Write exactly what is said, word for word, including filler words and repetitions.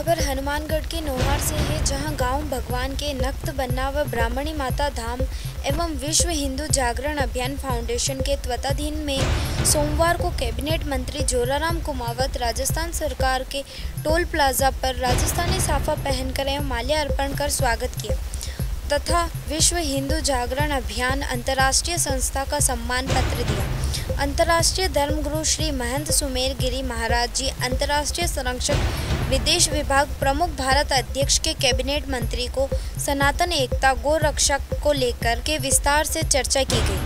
खबर हनुमानगढ़ के नौहार से है, जहां गांव भगवान के नक्त बन्ना व ब्राह्मणी माता धाम एवं विश्व हिंदू जागरण अभियान फाउंडेशन के तत्वाधीन में सोमवार को कैबिनेट मंत्री जोराराम कुमावत राजस्थान सरकार के टोल प्लाजा पर राजस्थानी साफा पहनकर एवं माल्यार्पण कर स्वागत किया तथा विश्व हिंदू जागरण अभियान अंतर्राष्ट्रीय संस्था का सम्मान पत्र दिया। अंतर्राष्ट्रीय धर्मगुरु श्री महंत सुमेर गिरी महाराज जी, अंतर्राष्ट्रीय संरक्षक विदेश विभाग प्रमुख भारत अध्यक्ष के कैबिनेट मंत्री को सनातन एकता गौ रक्षा को लेकर के विस्तार से चर्चा की गई।